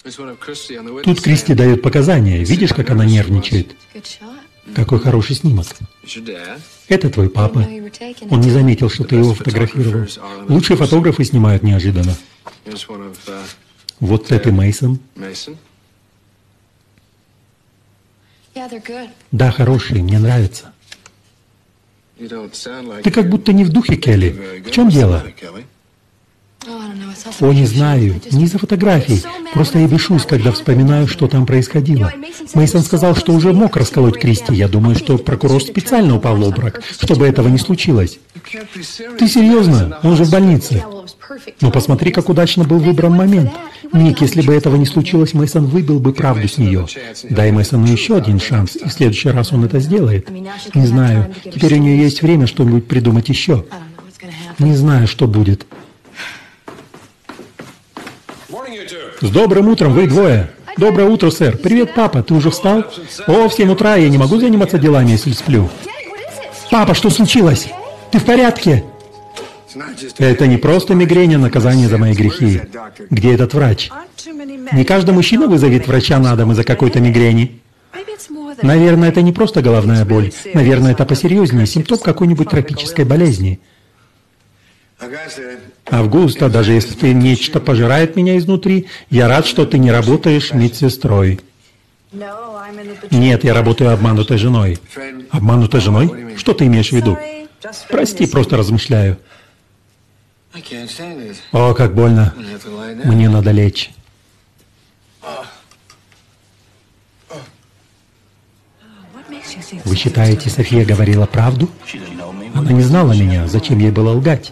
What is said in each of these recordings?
Тут Кристи дает показания. Видишь, как она нервничает? Какой хороший снимок. Это твой папа. Он не заметил, что ты его фотографировал. Лучшие фотографы снимают неожиданно. Вот это Мейсон. Да, хорошие, мне нравятся. Ты как будто не в духе, Келли. В чем дело? О, не знаю. Не из-за фотографий. Просто я бешусь, когда вспоминаю, что там происходило. Мейсон сказал, что уже мог расколоть Кристи. Я думаю, что прокурор специально упал в обморок, чтобы этого не случилось. Ты серьезно? Он же в больнице. Но посмотри, как удачно был выбран момент. Ник, если бы этого не случилось, Мейсон выбил бы правду с нее. Дай Мейсону еще один шанс, и в следующий раз он это сделает. Не знаю. Теперь у нее есть время что-нибудь придумать еще. Не знаю, что будет. С добрым утром, вы двое. Доброе утро, сэр. Привет, папа. Ты уже встал? О, в 7 утра я не могу заниматься делами, если сплю. Папа, что случилось? Ты в порядке? Это не просто мигрень, а наказание за мои грехи. Где этот врач? Не каждый мужчина вызовет врача на дом из-за какой-то мигрени. Наверное, это не просто головная боль. Наверное, это посерьезнее, симптом какой-нибудь тропической болезни. Августа, даже если нечто пожирает меня изнутри, я рад, что ты не работаешь медсестрой. Нет, я работаю обманутой женой. Обманутой женой? Что ты имеешь в виду? Прости, просто размышляю. О, как больно. Мне надо лечь. Вы считаете, София говорила правду? Она не знала меня. Зачем ей было лгать?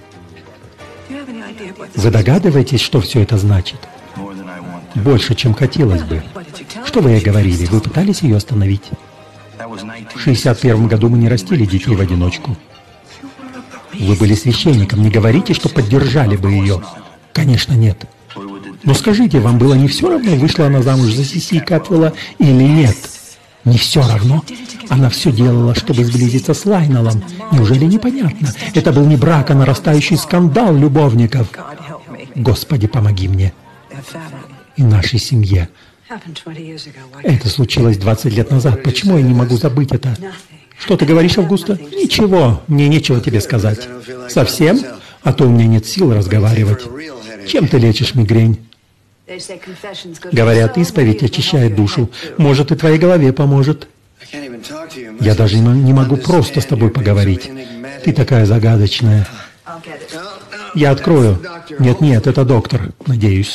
Вы догадываетесь, что все это значит? Больше, чем хотелось бы. Что вы ей говорили? Вы пытались ее остановить? В 61 году мы не растили детей в одиночку. Вы были священником. Не говорите, что поддержали бы ее. Конечно, нет. Но скажите, вам было не все равно, вышла она замуж за Сиси Катвелла или нет? Не все равно. Она все делала, чтобы сблизиться с Лайнеллом. Неужели непонятно? Это был не брак, а нарастающий скандал любовников. Господи, помоги мне и нашей семье. Это случилось 20 лет назад. Почему я не могу забыть это? Что ты говоришь, Августа? Ничего, мне нечего тебе сказать. Совсем? А то у меня нет сил разговаривать. Чем ты лечишь мигрень? Говорят, исповедь очищает душу. Может, и твоей голове поможет. Я даже не могу просто с тобой поговорить. Ты такая загадочная. Я открою. Нет, это доктор, надеюсь.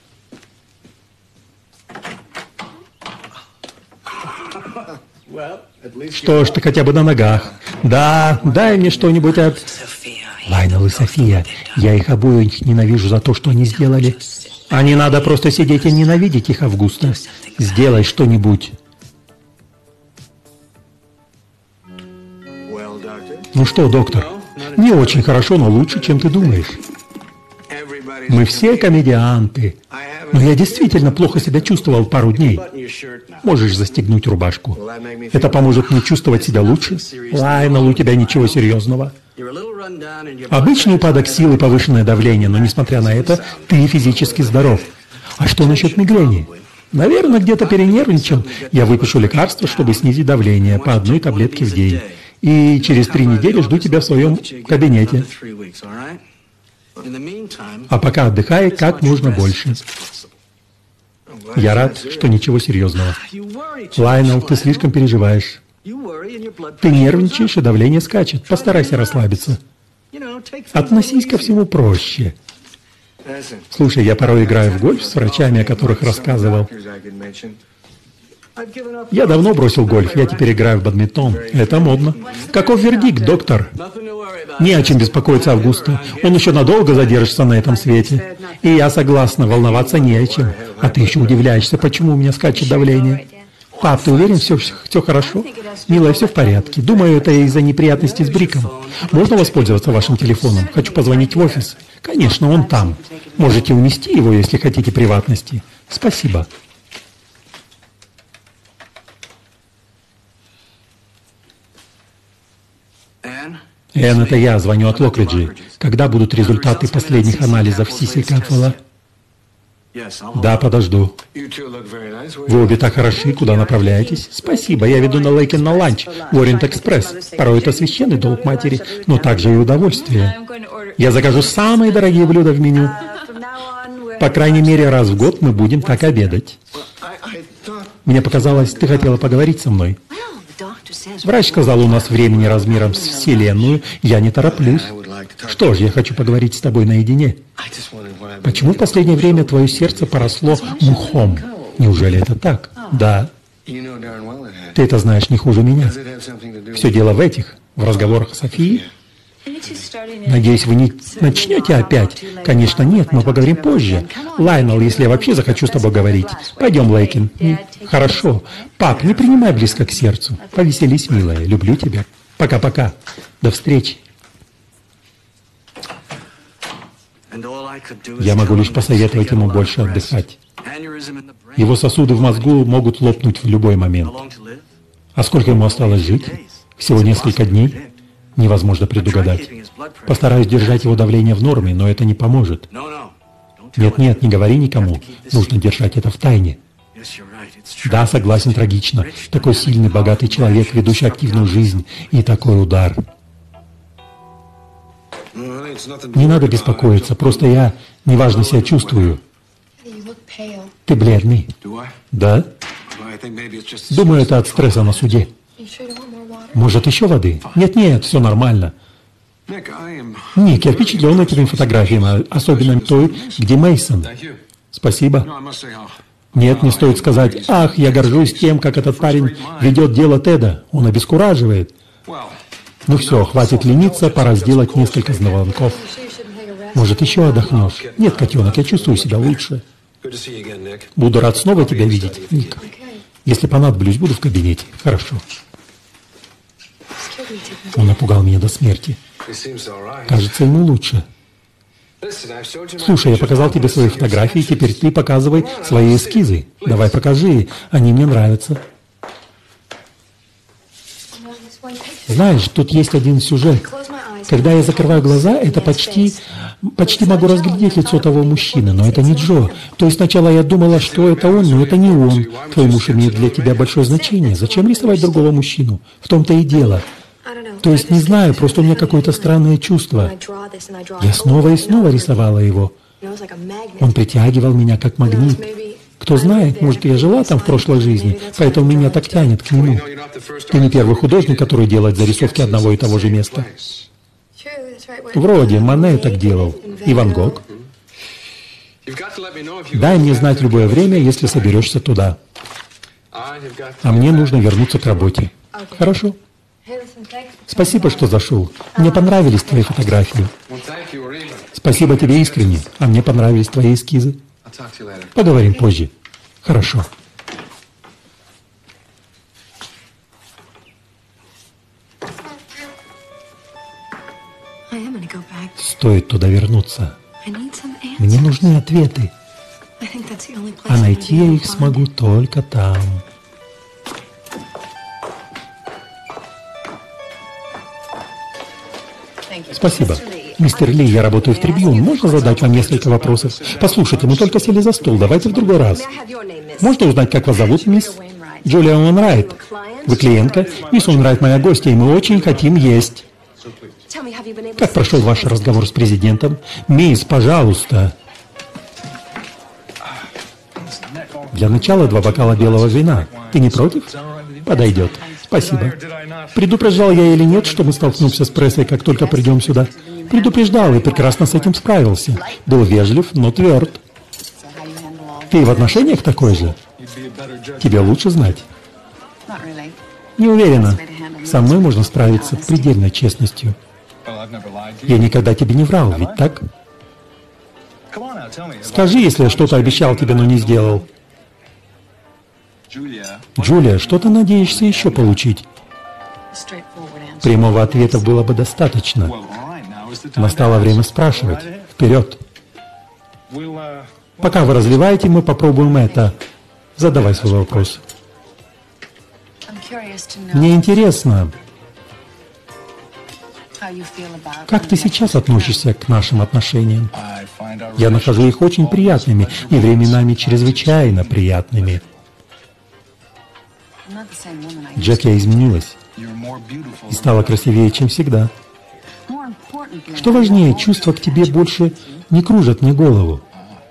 Что ж, ты хотя бы на ногах. Да, дай мне что-нибудь от... Лайнелл и София. Я их обоих ненавижу за то, что они сделали. А не надо просто сидеть и ненавидеть их, Августа. Сделай что-нибудь. Ну что, доктор? Не очень хорошо, но лучше, чем ты думаешь. Мы все комедианты. Но я действительно плохо себя чувствовал пару дней. Можешь застегнуть рубашку. Это поможет мне чувствовать себя лучше. Лайнелл, у тебя ничего серьезного. Обычный упадок сил и повышенное давление, но несмотря на это, ты физически здоров. А что насчет мигрени? Наверное, где-то перенервничал. Я выпишу лекарство, чтобы снизить давление, по одной таблетке в день. И через 3 недели жду тебя в своем кабинете. А пока отдыхай как можно больше. Я рад, что ничего серьезного. Лайнелл, ты слишком переживаешь. Ты нервничаешь, и давление скачет. Постарайся расслабиться. Относись ко всему проще. Слушай, я порой играю в гольф с врачами, о которых рассказывал. Я давно бросил гольф, я теперь играю в бадминтон. Это модно. Каков вердикт, доктор? Не о чем беспокоиться, Августа. Он еще надолго задержится на этом свете. И я согласна, волноваться не о чем. А ты еще удивляешься, почему у меня скачет давление. Пап, ты уверен, все хорошо? Милая, все в порядке. Думаю, это из-за неприятностей с Бриком. Можно воспользоваться вашим телефоном? Хочу позвонить в офис. Конечно, он там. Можете унести его, если хотите приватности. Спасибо. Энн, это я, звоню от Локриджи. Когда будут результаты последних анализов Сиси Катвелла? Да, подожду. Вы обе так хороши, куда направляетесь? Спасибо, я веду на Лейкен на ланч, в Ориент-экспресс. Порой это священный долг матери, но также и удовольствие. Я закажу самые дорогие блюда в меню. По крайней мере, раз в год мы будем так обедать. Мне показалось, ты хотела поговорить со мной. Врач сказал, у нас времени размером с Вселенную, я не тороплюсь. Что ж, я хочу поговорить с тобой наедине. Почему в последнее время твое сердце поросло мхом? Неужели это так? Да. Ты это знаешь не хуже меня. Все дело в этих, в разговорах с Софией. Надеюсь, вы не начнете опять? Конечно, нет, но поговорим позже. Лайнел, если я вообще захочу с тобой говорить. Пойдем, Лейкен. Хорошо. Пап, не принимай близко к сердцу. Повеселись, милая. Люблю тебя. Пока-пока. До встречи. Я могу лишь посоветовать ему больше отдыхать. Его сосуды в мозгу могут лопнуть в любой момент. А сколько ему осталось жить? Всего несколько дней? Невозможно предугадать. Постараюсь держать его давление в норме, но это не поможет. Нет-нет, не говори никому. Нужно держать это в тайне. Да, согласен, трагично. Такой сильный, богатый человек, ведущий активную жизнь, и такой удар. Не надо беспокоиться, просто я неважно себя чувствую. Ты бледный. Да? Думаю, это от стресса на суде. Может, еще воды? Нет-нет, все нормально. Ник, я впечатлен этими фотографиями, особенно той, где Мейсон. Спасибо. Нет, не стоит сказать, ах, я горжусь тем, как этот парень ведет дело Теда. Он обескураживает. Ну все, хватит лениться, пора сделать несколько звонков. Может, еще отдохнешь? Нет, котенок, я чувствую себя лучше. Буду рад снова тебя видеть, Ник. Если понадоблюсь, буду в кабинете. Хорошо. Он напугал меня до смерти. Кажется, ему лучше. Слушай, я показал тебе свои фотографии, теперь ты показывай свои эскизы. Давай покажи, они мне нравятся. Знаешь, тут есть один сюжет. Когда я закрываю глаза, это почти могу разглядеть лицо того мужчины, но это не Джо. То есть сначала я думала, что это он, но это не он. Твой муж имеет для тебя большое значение. Зачем рисовать другого мужчину? В том-то и дело. То есть не знаю, просто у меня какое-то странное чувство. Я снова и снова рисовала его. Он притягивал меня как магнит. Кто знает, может, я жила там в прошлой жизни, поэтому меня так тянет к нему. Ты не первый художник, который делает зарисовки одного и того же места. Вроде, Мане так делал. И Ван Гог. Дай мне знать любое время, если соберешься туда. А мне нужно вернуться к работе. Хорошо. Спасибо, что зашел. Мне понравились твои фотографии. Спасибо тебе искренне. А мне понравились твои эскизы. Поговорим позже. Хорошо. Стоит туда вернуться. Мне нужны ответы. А найти я их смогу только там. Спасибо. Мистер Ли, я работаю в Трибьюн. Можно задать вам несколько вопросов? Послушайте, мы только сели за стол. Давайте в другой раз. Можно узнать, как вас зовут, мисс? Джулия Уэнрайт. Вы клиентка? Мисс Уэнрайт моя гостья, и мы очень хотим есть. Как прошел ваш разговор с президентом? Мисс, пожалуйста. Для начала 2 бокала белого вина. Ты не против? Подойдет. Спасибо. Предупреждал я или нет, что мы столкнемся с прессой, как только придем сюда? Предупреждал и прекрасно с этим справился. Был вежлив, но тверд. Ты в отношениях такой же? Тебе лучше знать. Не уверена. Со мной можно справиться предельной честностью. Я никогда тебе не врал, ведь так? Скажи, если я что-то обещал тебе, но не сделал. Джулия, что ты надеешься еще получить? Прямого ответа было бы достаточно. Настало время спрашивать. Вперед. Пока вы разливаете, мы попробуем это. Задавай свой вопрос. Мне интересно, как ты сейчас относишься к нашим отношениям? Я нахожу их очень приятными и временами чрезвычайно приятными. Джек, я изменилась и стала красивее, чем всегда. Что важнее, чувства к тебе больше не кружат мне голову.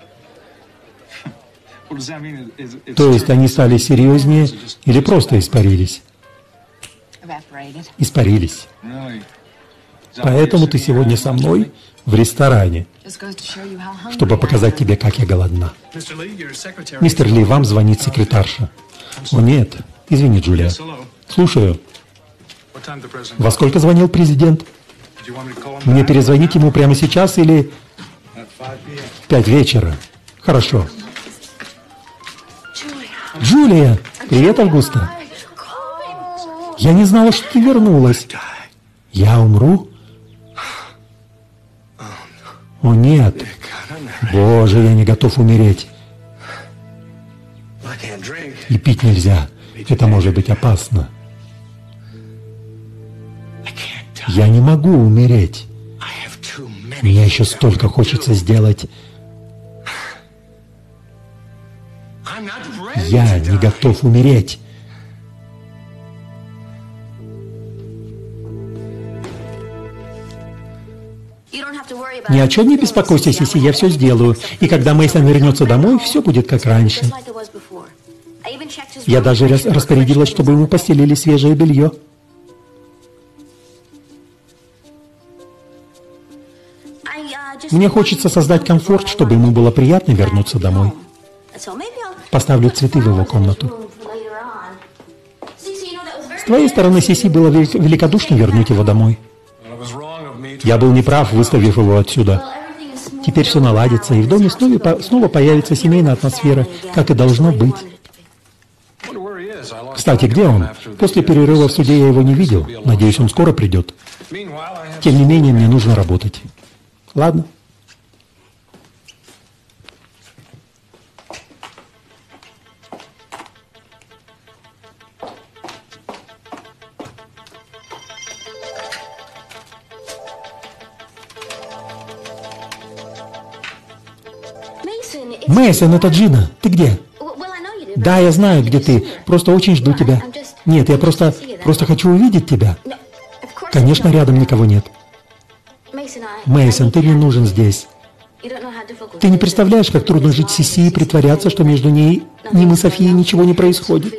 То есть они стали серьезнее или просто испарились? Испарились. Поэтому ты сегодня со мной в ресторане, чтобы показать тебе, как я голодна. Мистер Ли, вам звонит секретарша. О нет, извини, Джулия. Слушаю. Во сколько звонил президент? Мне перезвонить ему прямо сейчас или в 5 вечера? Хорошо. Джулия! Привет, Августа. Я не знала, что ты вернулась. Я умру? О нет. Боже, я не готов умереть. И пить нельзя. Это может быть опасно. Я не могу умереть. Мне еще столько хочется сделать. Я не готов умереть. Ни о чем не беспокойся, Сиси, я все сделаю. И когда Мейсон вернется домой, все будет как раньше. Я даже распорядилась, чтобы ему постелили свежее белье. Мне хочется создать комфорт, чтобы ему было приятно вернуться домой. Поставлю цветы в его комнату. С твоей стороны, Сиси, было великодушно вернуть его домой. Я был неправ, выставив его отсюда. Теперь все наладится, и в доме снова появится семейная атмосфера, как и должно быть. Кстати, где он? После перерыва в суде я его не видел. Надеюсь, он скоро придет. Тем не менее, мне нужно работать. Ладно. Мейсон, это Джина. Ты где? Да, я знаю, где ты. Просто очень жду тебя. Нет, я просто хочу увидеть тебя. Конечно, рядом никого нет. Мейсон, ты не нужен здесь. Ты не представляешь, как трудно жить с Сиси и притворяться, что между ней и Софией ничего не происходит.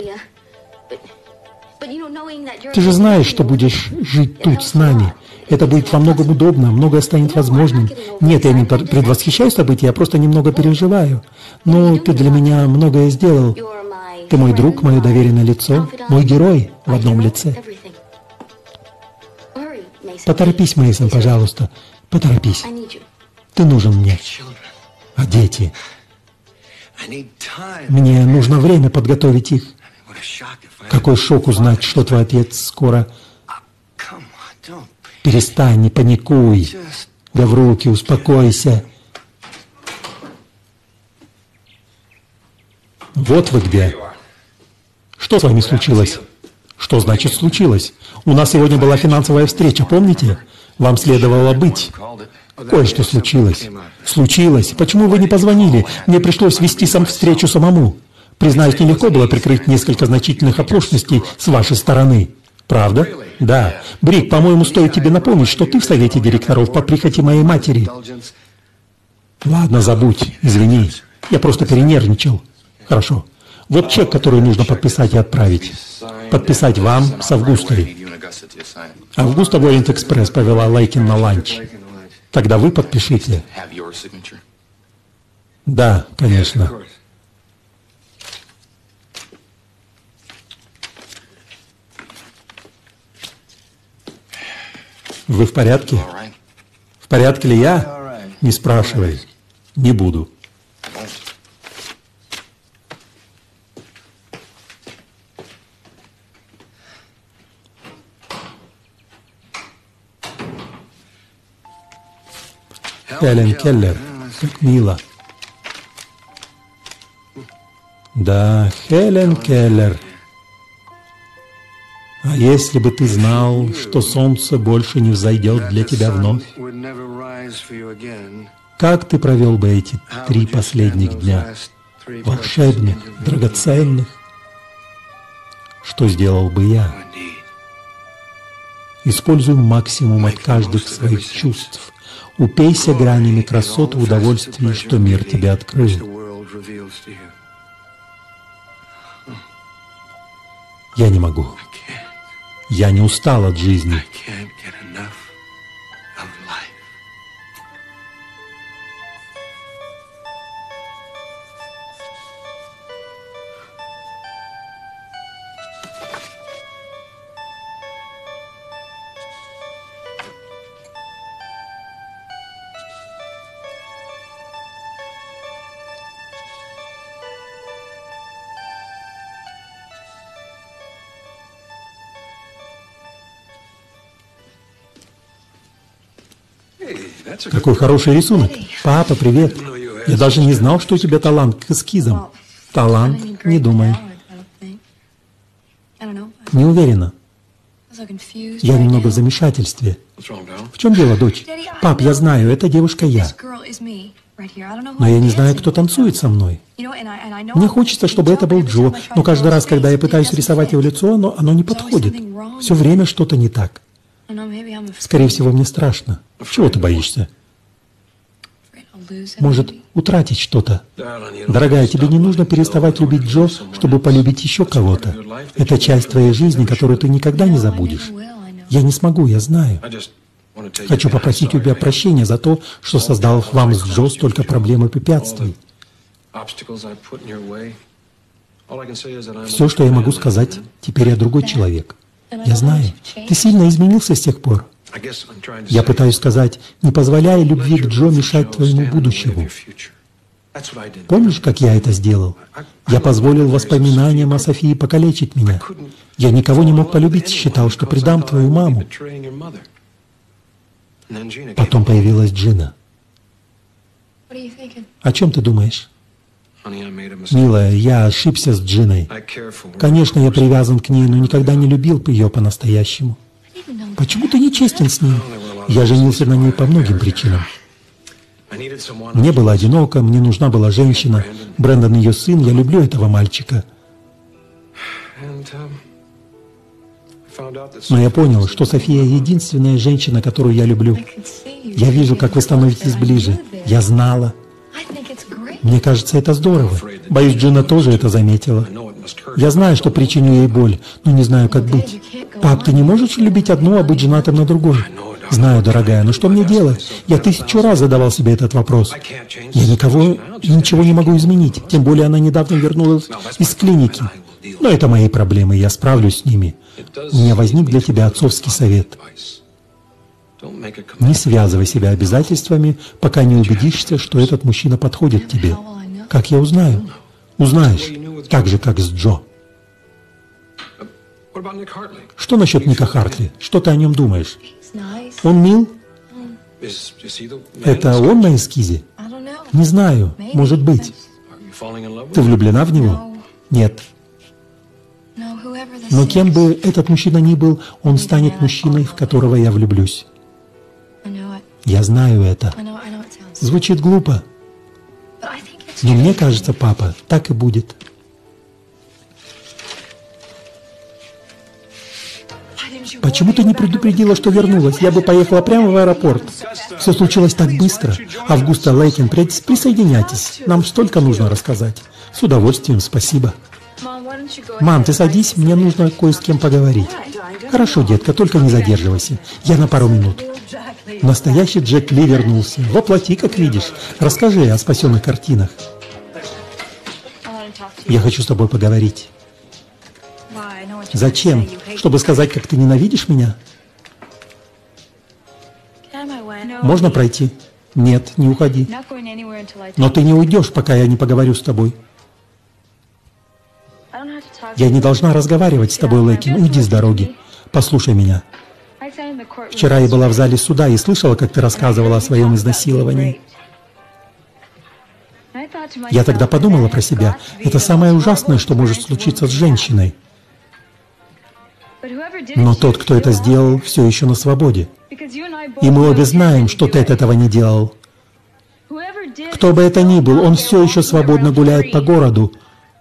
Ты же знаешь, что будешь жить тут с нами. Это будет во многом удобно, многое станет возможным. Нет, я не предвосхищаю события, я просто немного переживаю. Но ты для меня многое сделал. Ты мой друг, мое доверенное лицо, мой герой в одном лице. Поторопись, Мейсон, пожалуйста. Поторопись. Ты нужен мне. А дети? Мне нужно время подготовить их. Какой шок узнать, что твой отец скоро... Перестань, не паникуй. Гавруки, успокойся. Вот вы где. Что с вами случилось? Что значит случилось? У нас сегодня была финансовая встреча, помните? Вам следовало быть. Кое-что случилось. Случилось. Почему вы не позвонили? Мне пришлось вести встречу самому. Признаюсь, нелегко было прикрыть несколько значительных оплошностей с вашей стороны. Правда? Да. Брик, по-моему, стоит тебе напомнить, что ты в совете директоров по прихоти моей матери. Ладно, забудь. Извини. Я просто перенервничал. Хорошо. Вот чек, который нужно подписать и отправить. Подписать вам с Августой. Августа в Ориент Экспресс повела Лейкин на ланч. Тогда вы подпишите. Да, конечно. Вы в порядке? В порядке ли я? Не спрашивай. Не буду. Хелен Келлер. Как мило. Да, Хелен Келлер. А если бы ты знал, что солнце больше не взойдет для тебя вновь? Как ты провел бы эти 3 последних дня? Волшебных, драгоценных? Что сделал бы я? Используй максимум от каждых своих чувств. Упейся гранями красот и удовольствий, что мир тебе открыл. Я не могу. Я не устал от жизни. Какой хороший рисунок. Папа, привет. Я даже не знал, что у тебя талант к эскизам. Талант? Не думаю. Не уверена. Я немного в замешательстве. В чем дело, дочь? Пап, я знаю, эта девушка я. Но я не знаю, кто танцует со мной. Мне хочется, чтобы это был Джо, но каждый раз, когда я пытаюсь рисовать его лицо, оно не подходит. Все время что-то не так. Скорее всего, мне страшно. Чего ты боишься? Может, утратить что-то? Дорогая, тебе не нужно переставать любить Джо, чтобы полюбить еще кого-то. Это часть твоей жизни, которую ты никогда не забудешь. Я не смогу, я знаю. Хочу попросить у тебя прощения за то, что создал вам с Джо столько проблем и препятствий. Все, что я могу сказать, теперь я другой человек. Я знаю. Ты сильно изменился с тех пор. Я пытаюсь сказать, не позволяй любви к Джо мешать твоему будущему. Помнишь, как я это сделал? Я позволил воспоминаниям о Софии покалечить меня. Я никого не мог полюбить, считал, что предам твою маму. Потом появилась Джина. О чем ты думаешь? Милая, я ошибся с Джиной. Конечно, я привязан к ней, но никогда не любил ее по-настоящему. Почему ты не честен с ней? Я женился на ней по многим причинам. Мне было одиноко, мне нужна была женщина. Брэндон ее сын, я люблю этого мальчика. Но я понял, что София единственная женщина, которую я люблю. Я вижу, как вы становитесь ближе. Я знала. Мне кажется, это здорово. Боюсь, Джина тоже это заметила. Я знаю, что причиню ей боль, но не знаю, как быть. Пап, ты не можешь любить одну, а быть женатым на другой? Знаю, дорогая, но что мне делать? Я 1000 раз задавал себе этот вопрос. Я ничего не могу изменить. Тем более она недавно вернулась из клиники. Но это мои проблемы, я справлюсь с ними. У меня возник для тебя отцовский совет. Не связывай себя обязательствами, пока не убедишься, что этот мужчина подходит тебе. Как я узнаю? Узнаешь, так же, как с Джо. Что насчет Ника Хартли? Что ты о нем думаешь? Он мил? Это он на эскизе? Не знаю, может быть. Ты влюблена в него? Нет. Но кем бы этот мужчина ни был, он станет мужчиной, в которого я влюблюсь. Я знаю это. Звучит глупо. Но мне кажется, папа, так и будет. Почему ты не предупредила, что вернулась? Я бы поехала прямо в аэропорт. Все случилось так быстро. Августа Лейкин, присоединяйтесь. Нам столько нужно рассказать. С удовольствием, спасибо. Мам, ты садись, мне нужно кое с кем поговорить. Хорошо, детка, только не задерживайся. Я на пару минут. Настоящий Джек Ли вернулся. Воплоти, как видишь. Расскажи о спасенных картинах. Я хочу с тобой поговорить. Зачем? Чтобы сказать, как ты ненавидишь меня? Можно пройти? Нет, не уходи. Но ты не уйдешь, пока я не поговорю с тобой. Я не должна разговаривать с тобой, Лейкин. Уйди с дороги. Послушай меня. Вчера я была в зале суда и слышала, как ты рассказывала о своем изнасиловании. Я тогда подумала про себя. Это самое ужасное, что может случиться с женщиной. Но тот, кто это сделал, все еще на свободе. И мы обе знаем, что ты от этого не делал. Кто бы это ни был, он все еще свободно гуляет по городу.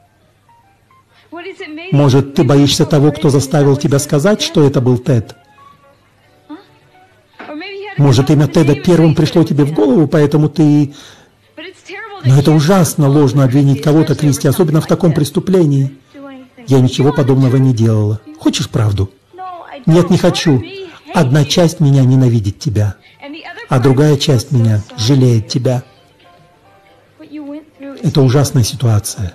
Может, ты боишься того, кто заставил тебя сказать, что это был Тед? Может, имя Теда первым пришло тебе в голову, поэтому ты... Но это ужасно ложно обвинить кого-то, Кристи, особенно в таком преступлении. Я ничего подобного не делала. Хочешь правду? Нет, не хочу. Одна часть меня ненавидит тебя, а другая часть меня жалеет тебя. Это ужасная ситуация.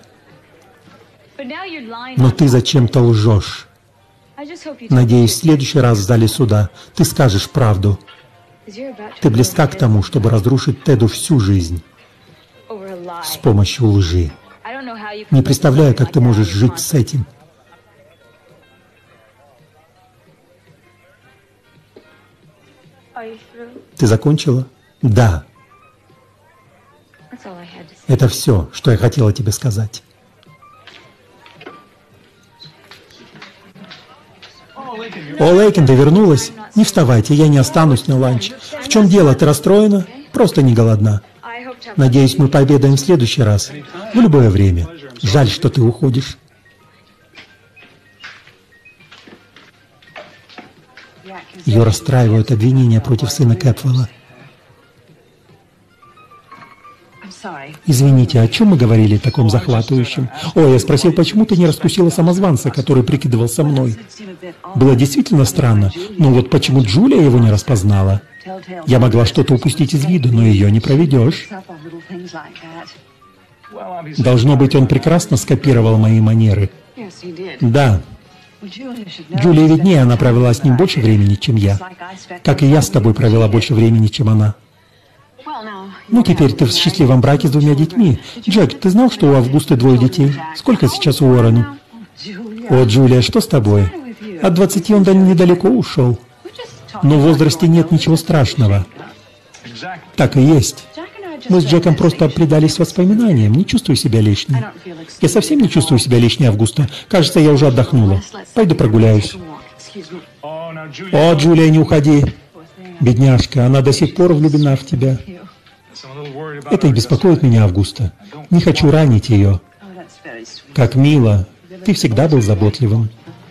Но ты зачем-то лжешь. Надеюсь, в следующий раз в зале суда ты скажешь правду. Ты близка к тому, чтобы разрушить Теду всю жизнь с помощью лжи. Не представляю, как ты можешь жить с этим. Ты закончила? Да. Это все, что я хотела тебе сказать. О, Лейкен, ты вернулась? Не вставайте, я не останусь на ланч. В чем дело, ты расстроена? Просто не голодна. Надеюсь, мы пообедаем в следующий раз. В любое время. Жаль, что ты уходишь. Ее расстраивают обвинения против сына Кэпвелла. Извините, о чем мы говорили таком захватывающем? О, я спросил, почему ты не раскусила самозванца, который прикидывался мной? Было действительно странно, но вот почему Джулия его не распознала? Я могла что-то упустить из виду, но ее не проведешь. Должно быть, он прекрасно скопировал мои манеры. Да. Джулия виднее, она провела с ним больше времени, чем я. Как и я с тобой провела больше времени, чем она. Ну, теперь ты в счастливом браке с 2 детьми. Джек, ты знал, что у Августы 2 детей? Сколько сейчас у Уоррена? О, Джулия, что с тобой? От 20 он недалеко ушел. Но в возрасте нет ничего страшного. Так и есть. Мы с Джеком просто предались воспоминаниям. Не чувствую себя лишней. Я совсем не чувствую себя лишней, Августа. Кажется, я уже отдохнула. Пойду прогуляюсь. О, Джулия, не уходи. Бедняжка, она до сих пор влюблена в тебя. Это и беспокоит меня, Августа. Не хочу ранить ее. Как мило. Ты всегда был заботливым.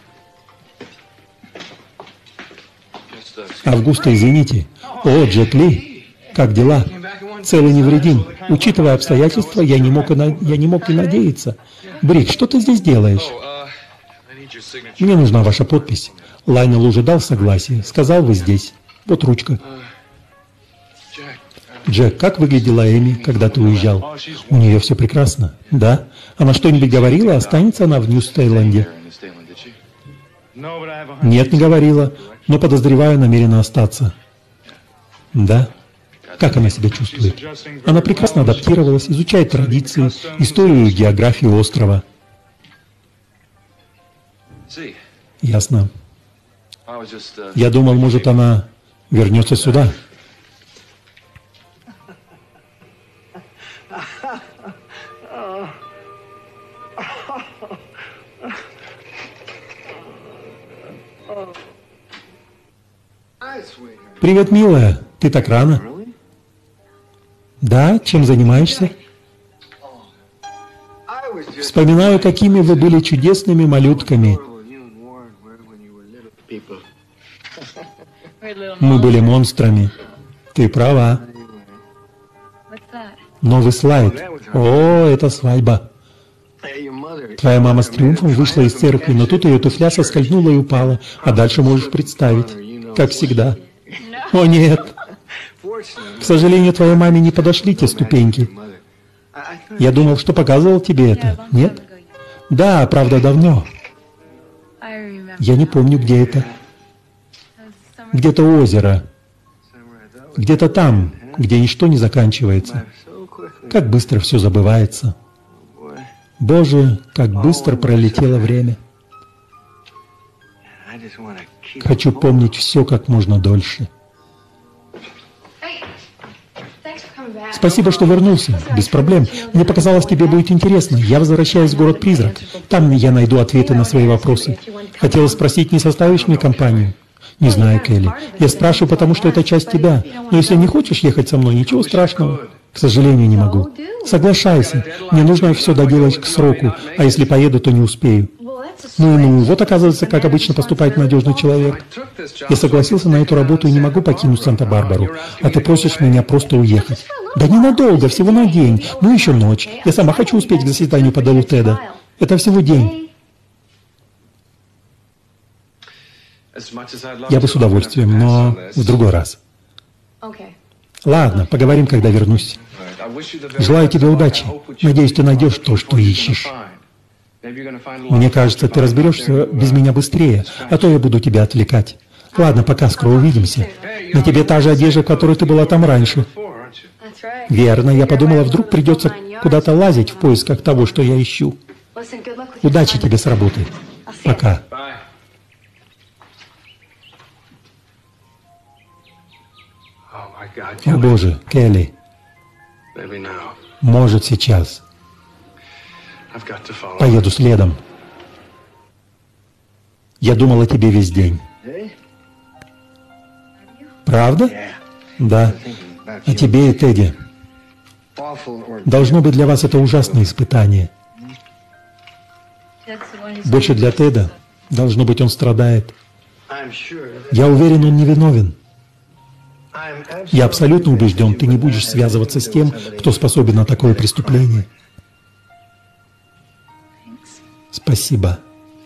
Августа, извините. О, Джек Ли, как дела? Цел и невредим. Учитывая обстоятельства, я не мог и надеяться. Брик, что ты здесь делаешь? Мне нужна ваша подпись. Лайнел уже дал согласие. Сказал, вы здесь. Вот ручка. Джек, как выглядела Эми, когда ты уезжал? У нее все прекрасно. Да? Она что-нибудь говорила? Останется она в Нью-Стейленде? Нет, не говорила. Но, подозреваю, намерена остаться. Да? Как она себя чувствует? Она прекрасно адаптировалась, изучает традиции, историю и географию острова. Ясно. Я думал, может, она вернется сюда. Привет, милая. Ты так рано? Да, чем занимаешься? Вспоминаю, какими вы были чудесными малютками. Мы были монстрами. Ты права. Новый слайд. О, это свадьба. Твоя мама с триумфом вышла из церкви, но тут ее туфля соскользнула и упала. А дальше можешь представить. Как всегда. О, нет. К сожалению, твоей маме не подошли те ступеньки. Я думал, что показывал тебе это. Нет? Да, правда, давно. Я не помню, где это. Где-то у озера. Где-то там, где ничто не заканчивается. Как быстро все забывается. Боже, как быстро пролетело время. Хочу помнить все как можно дольше. Спасибо, что вернулся. Без проблем. Мне показалось, тебе будет интересно. Я возвращаюсь в город-призрак. Там я найду ответы на свои вопросы. Хотела спросить, не составишь мне компанию? Не знаю, Келли. Я спрашиваю, потому что это часть тебя. Но если не хочешь ехать со мной, ничего страшного. К сожалению, не могу. Соглашайся. Мне нужно все доделать к сроку, а если поеду, то не успею. Ну, вот оказывается, как обычно поступает надежный человек. Я согласился на эту работу и не могу покинуть Санта-Барбару, а ты просишь меня просто уехать. Да ненадолго, всего на день, ну еще ночь. Я сама хочу успеть к заседанию по делу Теда. Это всего день. Я бы с удовольствием, но в другой раз. Ладно, поговорим, когда вернусь. Желаю тебе удачи. Надеюсь, ты найдешь то, что ищешь. Мне кажется, ты разберешься без меня быстрее, а то я буду тебя отвлекать. Ладно, пока, скоро увидимся. На тебе та же одежда, в которой ты была там раньше. Верно, я подумала, вдруг придется куда-то лазить в поисках того, что я ищу. Удачи тебе с работой. Пока. О Боже, Келли. Может, сейчас. Поеду следом. Я думал о тебе весь день. Правда? Да. О тебе и Теде. Должно быть, для вас это ужасное испытание. Больше для Теда. Должно быть, он страдает. Я уверен, он невиновен. Я абсолютно убежден, ты не будешь связываться с тем, кто способен на такое преступление. Спасибо.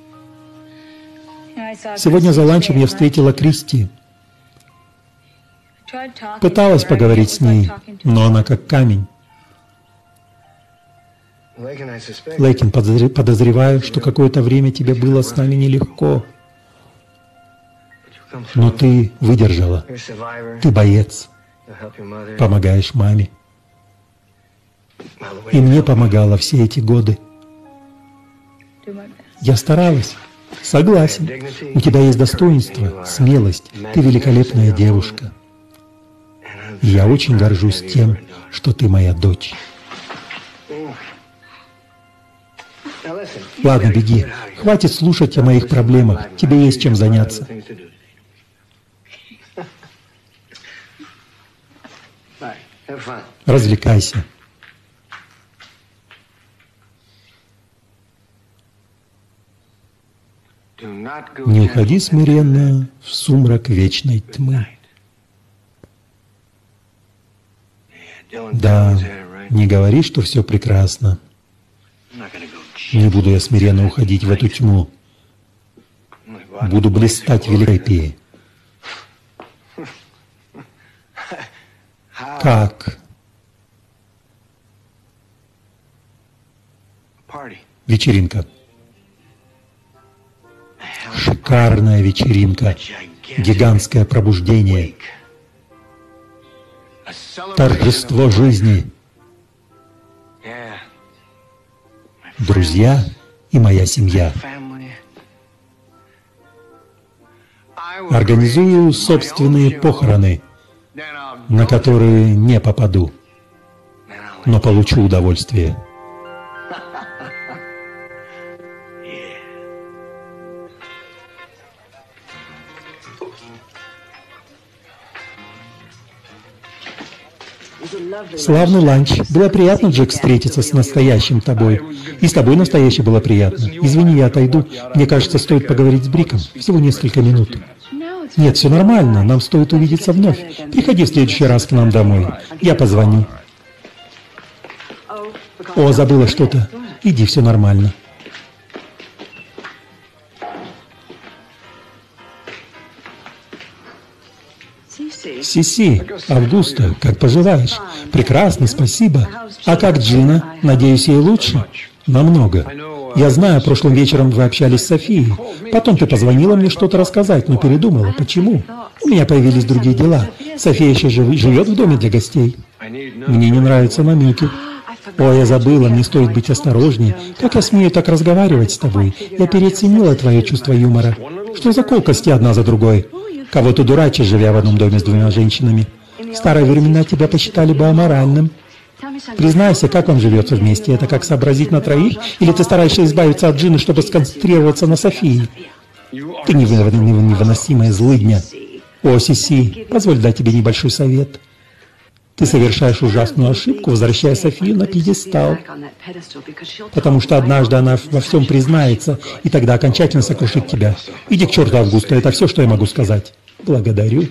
Сегодня за ланчем я встретила Кристи. Пыталась поговорить с ней, но она как камень. Лейкин, подозреваю, что какое-то время тебе было с нами нелегко. Но ты выдержала. Ты боец. Помогаешь маме. И мне помогала все эти годы. Я старалась. Согласен. У тебя есть достоинство, смелость. Ты великолепная девушка. И я очень горжусь тем, что ты моя дочь. Ладно, беги. Хватит слушать о моих проблемах. Тебе есть чем заняться. Развлекайся. Не уходи смиренно в сумрак вечной тьмы. Да, не говори, что все прекрасно. Не буду я смиренно уходить в эту тьму. Буду блистать великолепие. Как? Вечеринка. Шикарная вечеринка. Гигантское пробуждение. Торжество жизни. Друзья и моя семья. Организую собственные похороны, на которые не попаду, но получу удовольствие. Славный ланч. Было приятно, Джек, встретиться с настоящим тобой. И с тобой настоящий было приятно. Извини, я отойду. Мне кажется, стоит поговорить с Бриком. Всего несколько минут. Нет, все нормально. Нам стоит увидеться вновь. Приходи в следующий раз к нам домой. Я позвоню. О, забыла что-то. Иди, все нормально. Сиси, Августа, как поживаешь? Прекрасно, спасибо. А как Джина? Надеюсь, ей лучше? Намного. Я знаю, прошлым вечером вы общались с Софией. Потом ты позвонила мне что-то рассказать, но передумала. Почему? У меня появились другие дела. София еще живет в доме для гостей. Мне не нравятся намеки. Ой, я забыла, мне стоит быть осторожнее. Как я смею так разговаривать с тобой? Я переоценила твое чувство юмора. Что за колкости одна за другой? Кого ты дурачишь, живя в одном доме с двумя женщинами? В старые времена тебя посчитали бы аморальным. Признайся, как вам живется вместе? Это как сообразить на троих? Или ты стараешься избавиться от Джины, чтобы сконцентрироваться на Софии? Ты невыносимая злыдня. О, Сиси, позволь дать тебе небольшой совет. Ты совершаешь ужасную ошибку, возвращая Софию на пьедестал, потому что однажды она во всем признается, и тогда окончательно сокрушит тебя. Иди к черту, Августа, это все, что я могу сказать. Благодарю.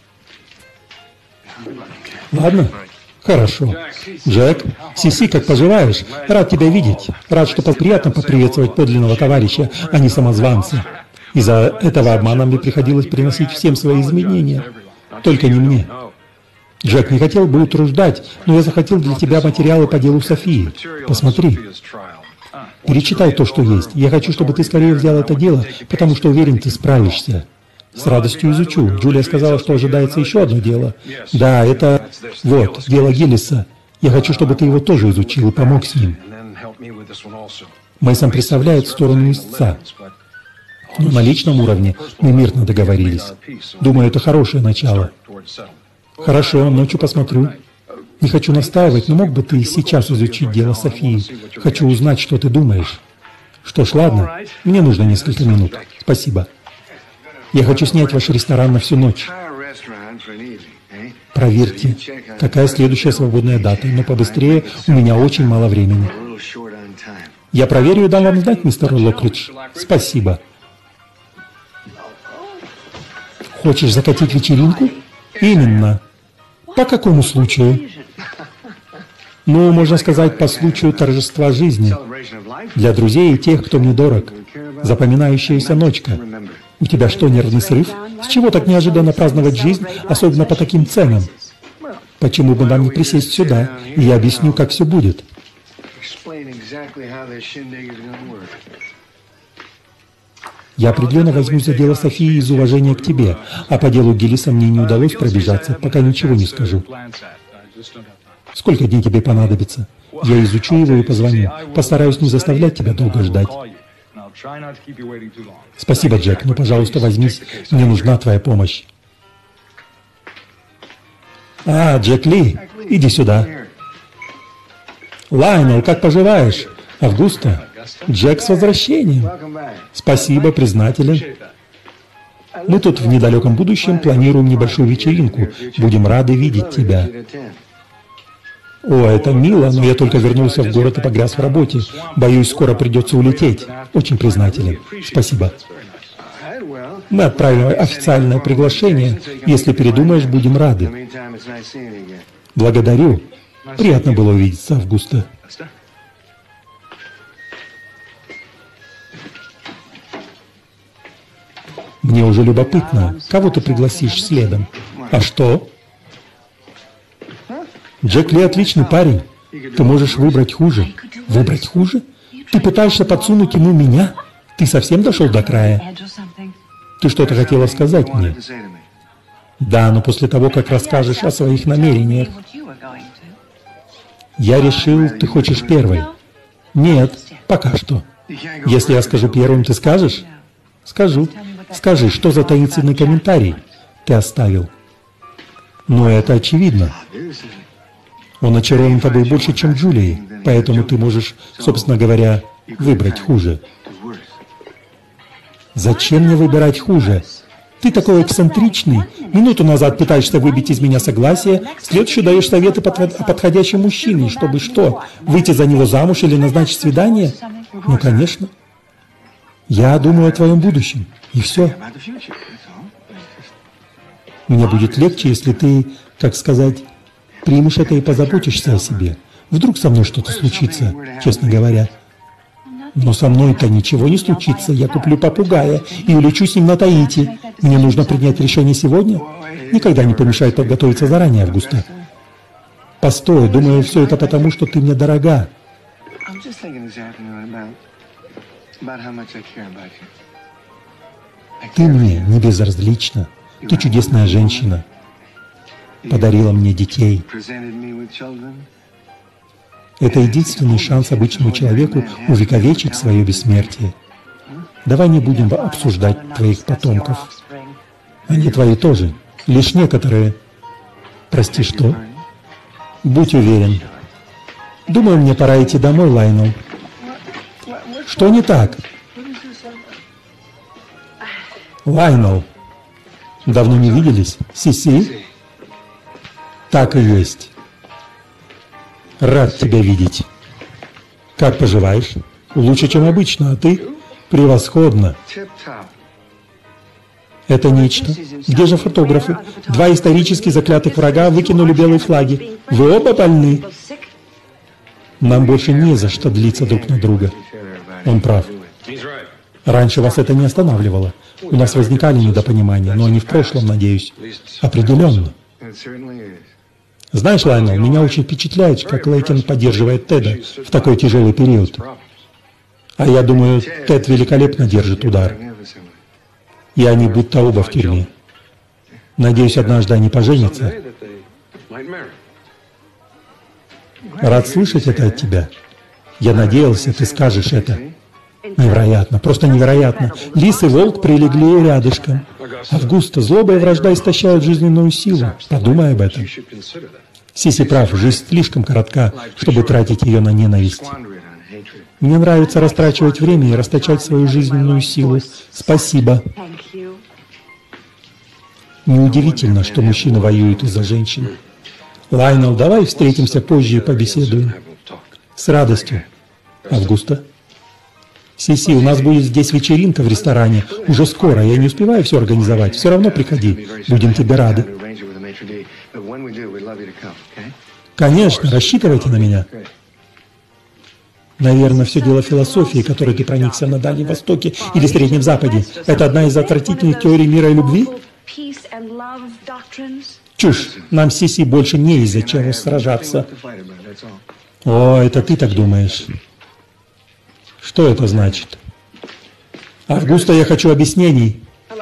Ладно? Хорошо. Джек, Сиси, как поживаешь? Рад тебя видеть. Рад, что приятно поприветствовать подлинного товарища, а не самозванца. Из-за этого обмана мне приходилось приносить всем свои изменения. Только не мне. Джек, не хотел бы утруждать, но я захотел для тебя материалы по делу Софии. Посмотри. Перечитай то, что есть. Я хочу, чтобы ты скорее взял это дело, потому что уверен, ты справишься. С радостью изучу. Джулия сказала, что ожидается еще одно дело. Да, это... Вот, дело Гиллиса. Я хочу, чтобы ты его тоже изучил и помог с ним. Мэйсон представляет сторону истца. Но на личном уровне мы мирно договорились. Думаю, это хорошее начало. Хорошо, ночью посмотрю. Не хочу настаивать, но мог бы ты сейчас изучить дело Софии? Хочу узнать, что ты думаешь. Что ж, ладно. Мне нужно несколько минут. Спасибо. Я хочу снять ваш ресторан на всю ночь. Проверьте, какая следующая свободная дата, но побыстрее, у меня очень мало времени. Я проверю и дам вам знать, мистер Локридж. Спасибо. Хочешь закатить вечеринку? Именно. По какому случаю? Ну, можно сказать, по случаю торжества жизни. Для друзей и тех, кто мне дорог. Запоминающаяся ночка. У тебя что, нервный срыв? С чего так неожиданно праздновать жизнь, особенно по таким ценам? Почему бы нам не присесть сюда, и я объясню, как все будет? Я определенно возьмусь за дело Софии из уважения к тебе, а по делу Гиллиса мне не удалось пробежаться, пока ничего не скажу. Сколько дней тебе понадобится? Я изучу его и позвоню. Постараюсь не заставлять тебя долго ждать. Спасибо, Джек, но, пожалуйста, возьмись. Мне нужна твоя помощь. Джек Ли, иди сюда. Лайнел, как поживаешь? Августа? Джек, с возвращением. Спасибо, признателен. Мы тут в недалеком будущем планируем небольшую вечеринку. Будем рады видеть тебя. О, это мило, но я только вернулся в город и погряз в работе. Боюсь, скоро придется улететь. Очень признателен. Спасибо. Мы отправим официальное приглашение. Если передумаешь, будем рады. Благодарю. Приятно было увидеться, Августа. Мне уже любопытно, кого ты пригласишь следом. А что? Джек Ли отличный парень. Ты можешь выбрать хуже. Выбрать хуже? Ты пытаешься подсунуть ему меня? Ты совсем дошел до края? Ты что-то хотела сказать мне? Да, но после того, как расскажешь о своих намерениях. Я решил, ты хочешь первой. Нет, пока что. Если я скажу первым, ты скажешь? Скажу. Скажи, что за таинственный комментарий ты оставил? Но это очевидно. Он очарован тобой больше, чем Джулией, поэтому ты можешь, собственно говоря, выбрать хуже. Зачем мне выбирать хуже? Ты такой эксцентричный. Минуту назад пытаешься выбить из меня согласие, следующую даешь советы о подходящем мужчине, чтобы что, выйти за него замуж или назначить свидание? Ну, конечно. Я думаю о твоем будущем, и все. Мне будет легче, если ты, как сказать, примешь это и позаботишься о себе. Вдруг со мной что-то случится, честно говоря. Но со мной-то ничего не случится. Я куплю попугая и улечу с ним на Таити. Мне нужно принять решение сегодня. Никогда не помешает подготовиться заранее, Августа. Постой, думаю, все это потому, что ты мне дорога. Ты мне не безразлична. Ты чудесная женщина. Подарила мне детей. Это единственный шанс обычному человеку увековечить свое бессмертие. Давай не будем обсуждать твоих потомков. Они твои тоже, лишь некоторые. Прости, что? Будь уверен. Думаю, мне пора идти домой, Лайнел. Что не так? Лайнел. Давно не виделись? Сиси? Так и есть. Рад тебя видеть. Как поживаешь? Лучше, чем обычно, а ты? Превосходно. Это нечто. Где же фотографы? Два исторически заклятых врага выкинули белые флаги. Вы оба больны. Нам больше не за что длиться друг на друга. Он прав. Раньше вас это не останавливало. У нас возникали недопонимания, но они в прошлом, надеюсь. Определенно. Знаешь, Лайнел, меня очень впечатляет, как Лейкен поддерживает Теда в такой тяжелый период. А я думаю, Тед великолепно держит удар. И они будто оба в тюрьме. Надеюсь, однажды они поженятся. Рад слышать это от тебя. Я надеялся, ты скажешь это. Невероятно, просто невероятно. Лис и волк прилегли рядышком. Августа, злоба и вражда истощают жизненную силу. Подумай об этом. Сиси прав, жизнь слишком коротка, чтобы тратить ее на ненависть. Мне нравится растрачивать время и расточать свою жизненную силу. Спасибо. Неудивительно, что мужчины воюют из-за женщин. Лайнел, давай встретимся позже и побеседуем. С радостью. Августа. Сиси, у нас будет здесь вечеринка в ресторане. Уже скоро, я не успеваю все организовать. Все равно приходи. Будем тебе рады. Конечно, рассчитывайте на меня. Наверное, все дело в философии, которой ты проникся на Дальнем Востоке или Среднем Западе. Это одна из отвратительных теорий мира и любви? Чушь. Нам с Сиси больше не из-за чего сражаться. О, это ты так думаешь. Что это значит? Августа, я хочу объяснений.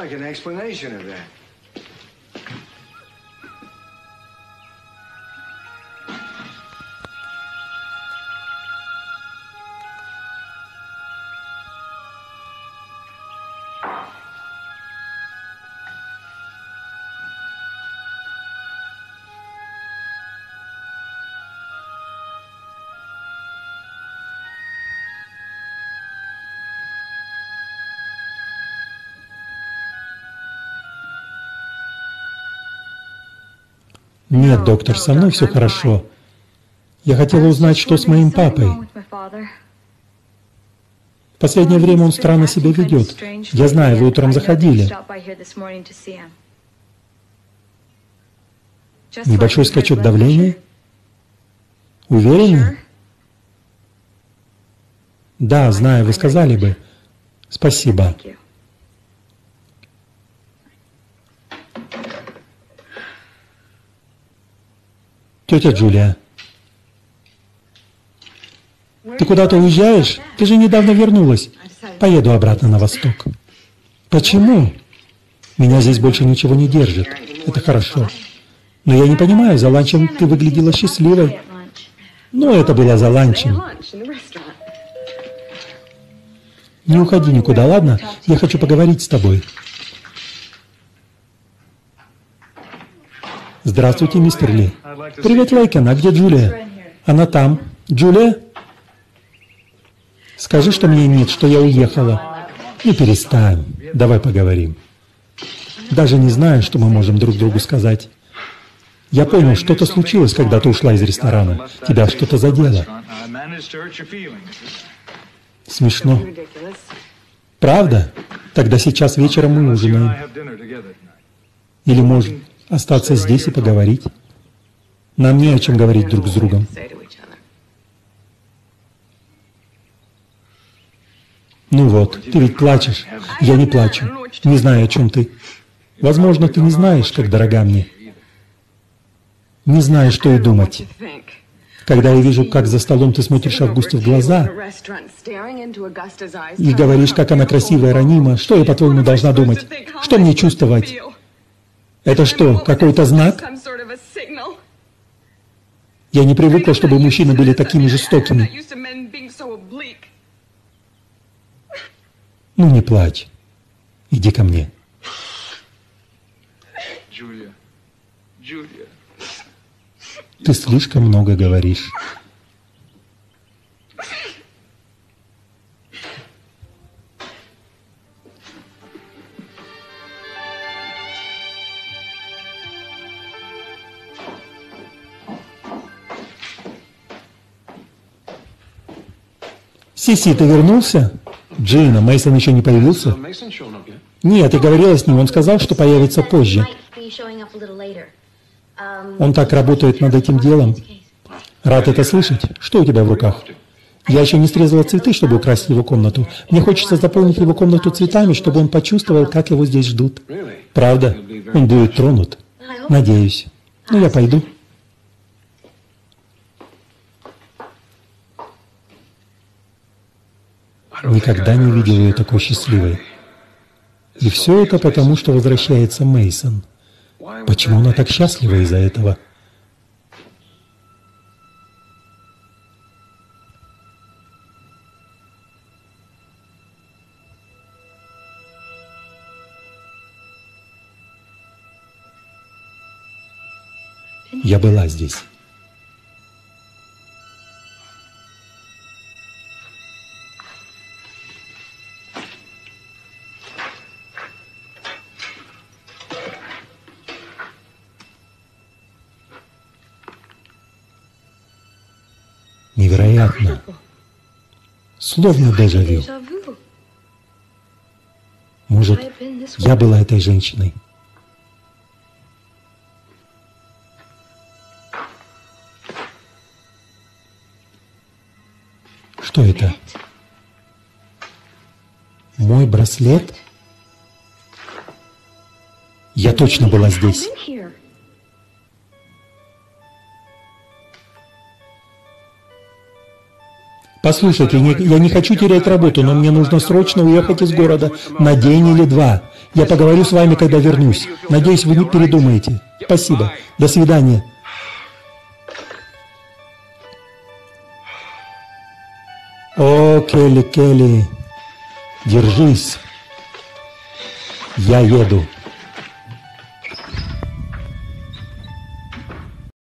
Нет, доктор, со мной все хорошо. Я хотела узнать, что с моим папой. В последнее время он странно себя ведет. Я знаю, вы утром заходили. Небольшой скачок давления? Уверены? Да, знаю, вы сказали бы. Спасибо. Тетя Джулия. Ты куда-то уезжаешь? Ты же недавно вернулась. Поеду обратно на восток. Почему? Меня здесь больше ничего не держит. Это хорошо. Но я не понимаю, за ланчем ты выглядела счастливой. Ну, это было за ланчем. Не уходи никуда, ладно? Я хочу поговорить с тобой. Здравствуйте, мистер Ли. Привет, Лейкен. А где Джулия? Она там. Джулия? Скажи, что мне нет, что я уехала. Не перестань. Давай поговорим. Даже не знаю, что мы можем друг другу сказать. Я понял, что-то случилось, когда ты ушла из ресторана. Тебя что-то задело. Смешно. Правда? Тогда сейчас вечером мы ужинаем. Или, может, остаться здесь и поговорить? Нам не о чем говорить друг с другом. Ну вот, ты ведь плачешь. Я не плачу. Не знаю, о чем ты. Возможно, ты не знаешь, как дорога мне. Не знаю, что и думать. Когда я вижу, как за столом ты смотришь Августе в глаза и говоришь, как она красивая, ранима, что я, по-твоему, должна думать? Что мне чувствовать? Это что, какой-то знак? Я не привыкла, чтобы мужчины были такими жестокими. Ну, не плачь. Иди ко мне. Ты слишком много говоришь. Сиси, ты вернулся? Джина, Мейсон еще не появился? Нет, я говорила с ним, он сказал, что появится позже. Он так работает над этим делом. Рад это слышать. Что у тебя в руках? Я еще не срезала цветы, чтобы украсить его комнату. Мне хочется заполнить его комнату цветами, чтобы он почувствовал, как его здесь ждут. Правда? Он будет тронут. Надеюсь. Ну, я пойду. Никогда не видел ее такой счастливой. И все это потому, что возвращается Мейсон. Почему она так счастлива из-за этого? Я была здесь. Невероятно. Словно дежавю. Может, я была этой женщиной? Что это? Мой браслет? Я точно была здесь. Послушайте, я не хочу терять работу, но мне нужно срочно уехать из города на день или два. Я поговорю с вами, когда вернусь. Надеюсь, вы не передумаете. Спасибо. До свидания. О, Келли, Келли, держись. Я еду.